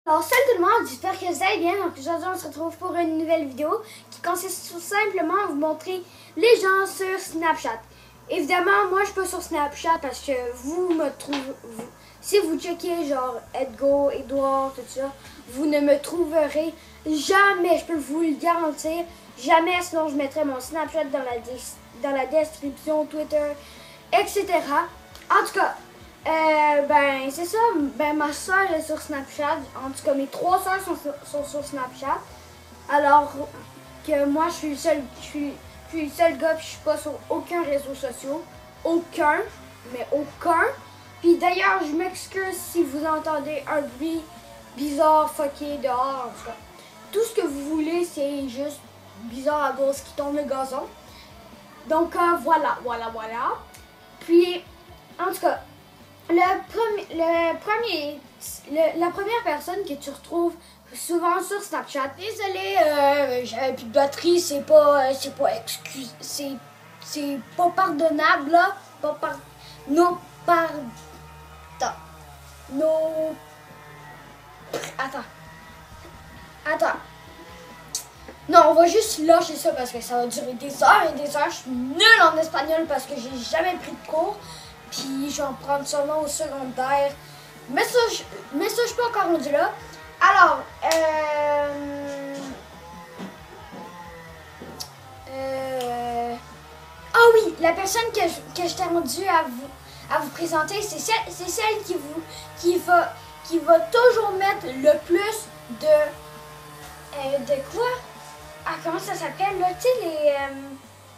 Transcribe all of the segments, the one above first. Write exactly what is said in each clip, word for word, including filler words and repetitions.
Alors salut tout le monde, j'espère que vous allez bien. Donc aujourd'hui on se retrouve pour une nouvelle vidéo qui consiste tout simplement à vous montrer les gens sur Snapchat. Évidemment moi je suis pas sur Snapchat parce que vous me trouvez, vous, si vous checkez genre Edgo, Edouard, tout ça, vous ne me trouverez jamais, je peux vous le garantir, jamais, sinon je mettrai mon Snapchat dans la, dans la description, Twitter, et cetera. En tout cas, Euh, ben, c'est ça. Ben, ma soeur est sur Snapchat. En tout cas, mes trois soeurs sont, sont sur Snapchat. Alors que moi, je suis le seul, je suis, je suis le seul gars, puis je suis pas sur aucun réseau social. Aucun. Mais aucun. Puis d'ailleurs, je m'excuse si vous entendez un bruit bizarre, fucké dehors. En tout cas, tout ce que vous voulez, c'est juste bizarre à cause qui tombe le gazon. Donc, euh, voilà, voilà, voilà. Puis, en tout cas, Le premier, le premier le, la première personne que tu retrouves souvent sur Snapchat, désolé, euh, j'avais plus de batterie, c'est pas, c'est pas excuse, c'est, c'est pas pardonnable là, pas par, non pardon, non, attends, attends, non, on va juste lâcher ça parce que ça va durer des heures et des heures. Je suis nulle en espagnol parce que j'ai jamais pris de cours. Puis je vais en prendre sûrement au secondaire. Mais ça, je, mais ça, je suis pas encore rendu là. Alors, euh... Euh... Ah oui, la personne que je, que je t'ai rendu à vous, à vous présenter, c'est celle, c'est celle qui, vous, qui, va, qui va toujours mettre le plus de... Euh, de quoi? Ah, comment ça s'appelle là? Tu sais, les... Euh,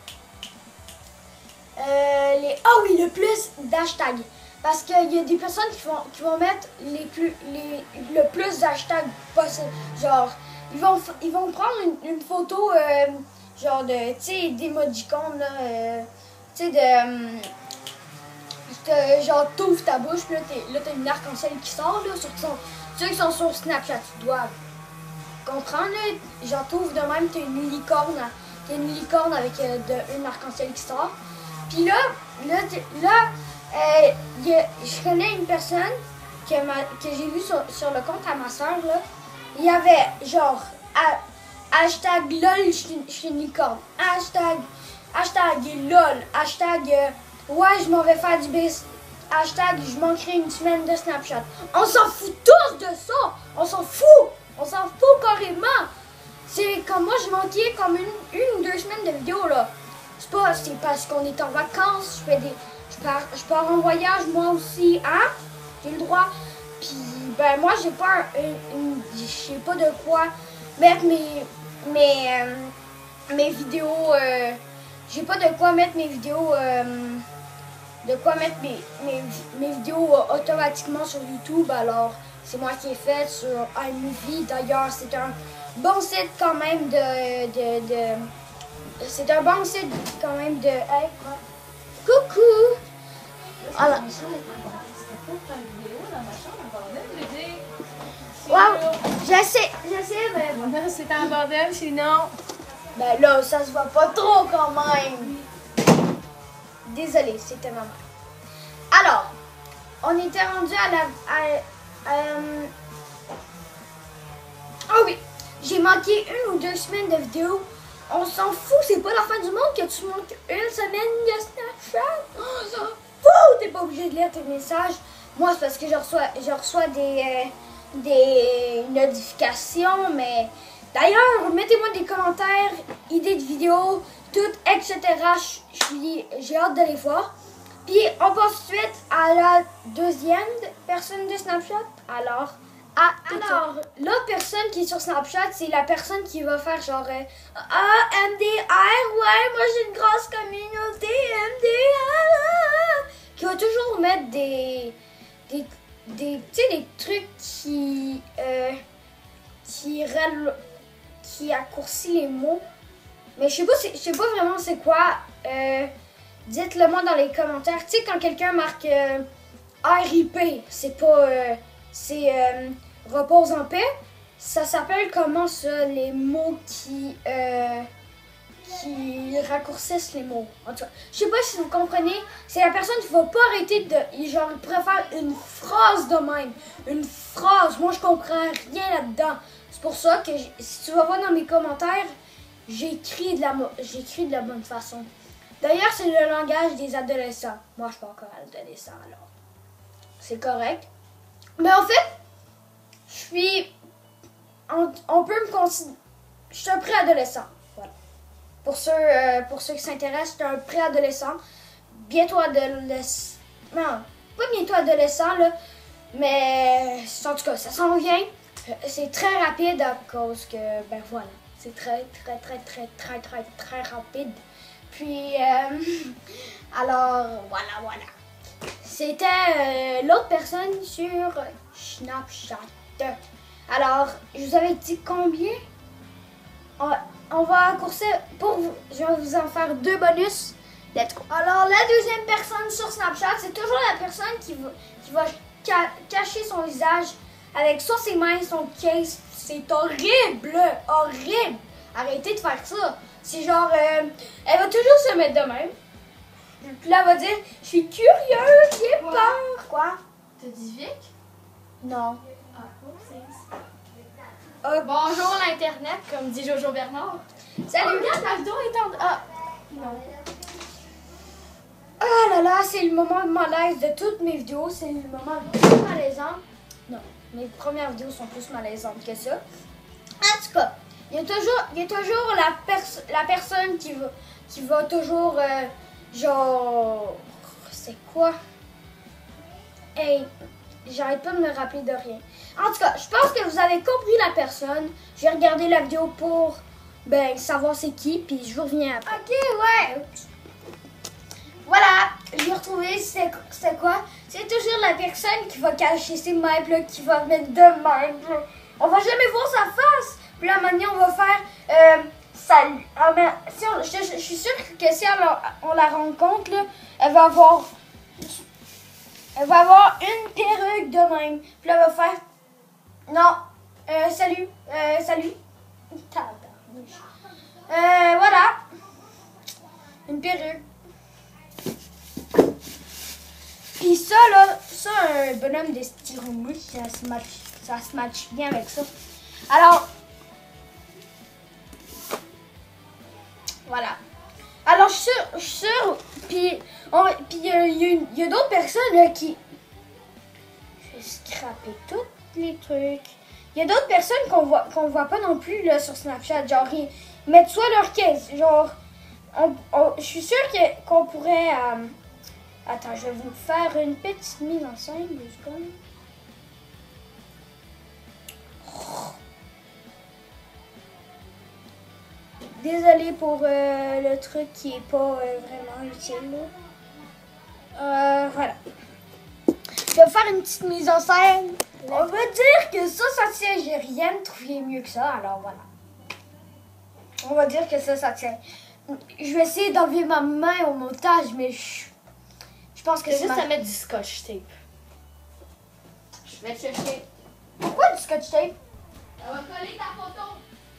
Euh, les... Ah oui, le plus d'hashtags. Parce qu'il y a des personnes qui vont, qui vont mettre les plus, les, le plus d'hashtags possible. Genre, ils vont, ils vont prendre une, une photo, euh, genre de, tu sais, d'émojicons, là, euh, tu sais, de, de, genre, t'ouvres ta bouche, puis là, t'as une arc-en-ciel qui sort, là, sur ton, ceux qui sont sur Snapchat, tu dois comprendre, là, genre, t'ouvres de même, t'as une licorne, t'as une licorne avec euh, de, une arc-en-ciel qui sort. Puis là, là, là euh, y a, je connais une personne que, que j'ai vue sur, sur le compte à ma soeur, là. Il y avait genre à, hashtag lol, je suis une licorne. Hashtag, hashtag lol. Hashtag euh, ouais, je m'en vais faire du bis. Hashtag je manquerai une semaine de Snapchat. On s'en fout tous de ça. On s'en fout. On s'en fout carrément. C'est comme moi, je manquais comme une, une ou deux semaines de vidéos, là. C'est pas, c'est parce qu'on est en vacances, je fais des, je pars, je pars en voyage moi aussi, hein, j'ai le droit. Puis ben moi j'ai pas, une, une, je sais pas de quoi mettre mes, mes, euh, mes vidéos, euh, j'ai pas de quoi mettre mes vidéos, euh, de quoi mettre mes, mes, mes vidéos euh, automatiquement sur YouTube. Alors c'est moi qui ai fait sur iMovie. D'ailleurs c'est un bon site quand même de, de, de c'est un bon site quand même de... Hey, quoi? Coucou! Alors... Wow! J'essaie, j'essaie, mais... C'est un bordel, sinon... Ben là, ça se voit pas trop quand même. Désolée, c'était ma mère. Alors, on était rendu à la... À, à, euh... Oh oui! J'ai manqué une ou deux semaines de vidéos. On s'en fout, c'est pas la fin du monde que tu manques une semaine de Snapchat. On s'en fout, t'es pas obligé de lire tes messages. Moi, c'est parce que je reçois, je reçois des, euh, des notifications, mais d'ailleurs, mettez-moi des commentaires, idées de vidéos, tout, et cetera. J'ai hâte de les voir. Puis, on passe tout de suite à la deuxième personne de Snapchat. Alors... Ah, alors, l'autre personne qui est sur Snapchat, c'est la personne qui va faire genre euh, ah, M D R, ouais, moi j'ai une grosse communauté, M D R, qui va toujours mettre des, des, des, tu sais, des trucs qui, euh, qui, qui raccourcit les mots. Mais je sais pas, je sais pas vraiment c'est quoi, euh, dites-le moi dans les commentaires. Tu sais, quand quelqu'un marque euh, R I P, c'est pas, euh, c'est... Euh, repose en paix, ça s'appelle comment ça, les mots qui, euh, qui raccourcissent les mots. En tout cas, je sais pas si vous comprenez, c'est la personne qui va pas arrêter de... Genre, il préfère une phrase de même. Une phrase. Moi, je comprends rien là-dedans. C'est pour ça que, si tu vas voir dans mes commentaires, j'écris de la, j'écris de la bonne façon. D'ailleurs, c'est le langage des adolescents. Moi, je suis pas encore adolescent, alors. C'est correct. Mais en fait, je suis... On, on peut me considérer... Je suis un préadolescent. Voilà. Pour ceux, euh, pour ceux qui s'intéressent, je suis un préadolescent. Bientôt adolescent. Non, pas bientôt adolescent, là. Mais en tout cas, ça s'en vient. C'est très rapide à cause que, ben voilà. C'est très, très, très, très, très, très, très rapide. Puis, euh, alors, voilà, voilà. C'était euh, l'autre personne sur Snapchat. Alors, je vous avais dit combien? On, on va courser pour vous. Je vais vous en faire deux bonus. Let's go. Alors, la deuxième personne sur Snapchat, c'est toujours la personne qui va, qui va ca cacher son visage avec soit ses mains, son case. C'est horrible, horrible. Arrêtez de faire ça. C'est genre, euh, elle va toujours se mettre de même. Puis là, elle va dire, je suis curieuse, j'ai peur. Quoi? T'as dit Vic? Non. Ah, oopsies. Euh, Bonjour l'Internet, comme dit Jojo Bernard. Salut. Oh, regarde, la vidéo est en... Ah, non. Ah là là, c'est le moment de malaise de toutes mes vidéos. C'est le moment le plus malaisant. Non, mes premières vidéos sont plus malaisantes que ça. En tout cas, il y a toujours, il y a toujours la, pers la personne qui va, qui va toujours, euh, genre, c'est quoi? Hey, j'arrête pas de me rappeler de rien. En tout cas, je pense que vous avez compris la personne. J'ai regardé la vidéo pour, ben, savoir c'est qui, puis je vous reviens après. Ok, ouais. Voilà, j'ai retrouvé, c'est quoi? C'est toujours la personne qui va cacher ses mains, là, qui va mettre de même. Là. On va jamais voir sa face. Puis là, maintenant, on va faire euh, salut. Ah, ben, si on, je, je, je suis sûre que si on, on la rencontre, là, elle va avoir... Elle va avoir une perruque de même. Puis là, elle va faire... Non, euh, salut, euh, salut. Euh, voilà. Une perruque. Puis ça, là, ça, un bonhomme de styromousse, ça se match, ça se match bien avec ça. Alors, voilà. Alors, je suis sûre, je suis sûre, puis il y a, y a d'autres personnes là, qui... Je vais scraper tous les trucs. Il y a d'autres personnes qu'on voit, qu'on voit pas non plus là, sur Snapchat. Genre, ils mettent soit leur caisse, genre... On, on, je suis sûre que, qu'on pourrait... Euh, attends, je vais vous faire une petite mise en scène, deux secondes. Désolée pour euh, le truc qui est pas euh, vraiment utile. Là. Euh, voilà. Je vais faire une petite mise en scène. On va dire que ça, ça tient. J'ai rien trouvé mieux que ça, alors voilà. On va dire que ça, ça tient. Je vais essayer d'enlever ma main au montage, mais je, je pense que c'est juste ma... à mettre du scotch tape. Je vais te chercher. Pourquoi du scotch tape? Ça va coller ta photo.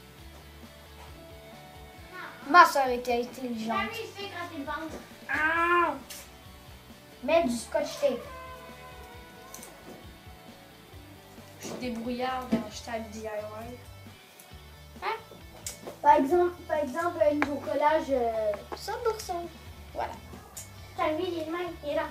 Ma soeur était intelligente. Jamais je fais quand t'es bande. Ah! Mets du scotch tape. Je suis débrouillard dans hashtag D I Y. Hein? Par exemple, par exemple, un nouveau collage euh, cent pour cent. Voilà. T'as vu les mains, il est là.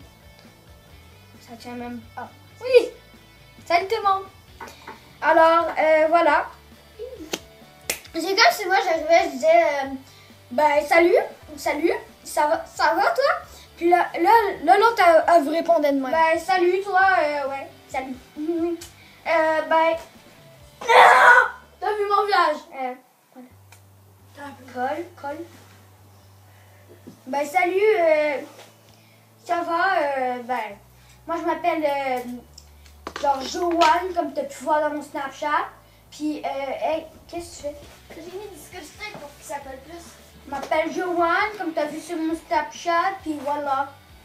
Ça tient même pas. Oui! Salut tout le monde! Alors, euh, voilà. C'est comme si moi j'arrivais, je disais, euh, ben salut, salut, ça va, ça va toi? Puis là, là, là l'autre, elle, elle vous répondait de même. Ben salut toi, euh, ouais, salut. euh, ben, non! T'as vu mon visage? Euh, voilà. Colle, colle. Ben salut, euh, ça va, euh, ben, moi je m'appelle, euh, genre Joanne, comme tu as pu voir dans mon Snapchat. Puis, euh, hey, qu'est-ce que tu fais? J'ai mis du scotch tape pour qu'il s'appelle plus. Je m'appelle Joanne, comme tu as vu sur mon Snapchat, puis voilà.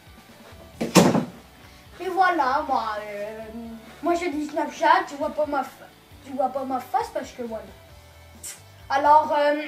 Puis voilà, moi, euh, moi j'ai du Snapchat, tu vois pas ma, tu vois pas ma face parce que voilà. Alors, euh,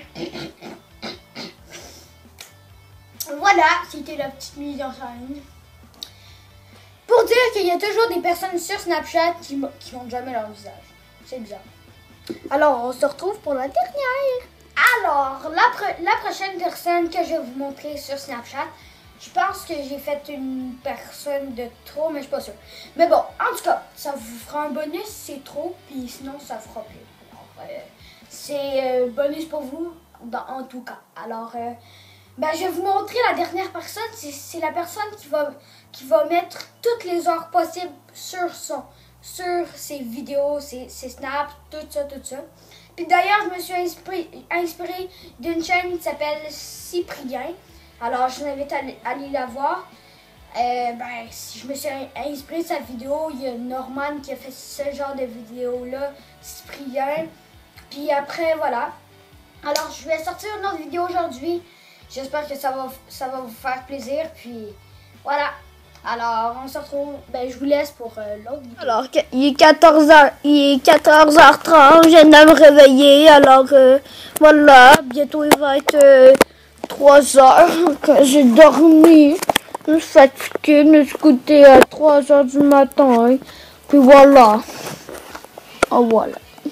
voilà, c'était la petite mise en scène. Pour dire qu'il y a toujours des personnes sur Snapchat qui ne montrent jamais leur visage. C'est bizarre. Alors, on se retrouve pour la dernière. Alors, la, pro la prochaine personne que je vais vous montrer sur Snapchat, je pense que j'ai fait une personne de trop, mais je suis pas sûre. Mais bon, en tout cas, ça vous fera un bonus, c'est trop, puis sinon, ça fera plus. Alors, euh, c'est euh, bonus pour vous, dans, en tout cas. Alors, euh, ben, je vais vous montrer la dernière personne. C'est la personne qui va, qui va mettre toutes les heures possibles sur son, sur ses vidéos, ses, ses snaps, tout ça, tout ça. Puis d'ailleurs, je me suis inspirée inspiré d'une chaîne qui s'appelle Cyprien. Alors, je vous invite à aller, à aller la voir. Euh, ben, si je me suis inspirée de sa vidéo, il y a Norman qui a fait ce genre de vidéo-là, Cyprien. Puis après, voilà. Alors, je vais sortir une autre vidéo aujourd'hui. J'espère que ça va, ça va vous faire plaisir. Puis, voilà. Alors, on se retrouve. Ben, je vous laisse pour euh, l'autre vidéo. Alors, il est quatorze heures, il est quatorze heures trente. Je viens de me réveiller. Alors, euh, voilà. Bientôt, il va être euh, trois heures que j'ai dormi. Je suis fatiguée. Je me suis couchée à trois heures du matin. Puis voilà. Oh, voilà.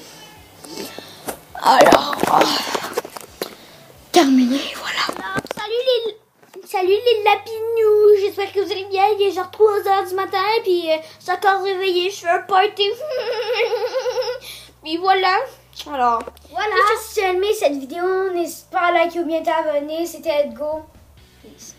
Alors, terminé, voilà. Alors, salut les, salut les lapinous. J'espère que vous allez bien. Il est genre trois heures du matin. Puis, euh, je suis encore réveillée. Je fais un party. Puis voilà. Alors, voilà. Si tu as aimé cette vidéo, n'hésite pas à liker ou bien t'abonner. C'était Edgo. Peace.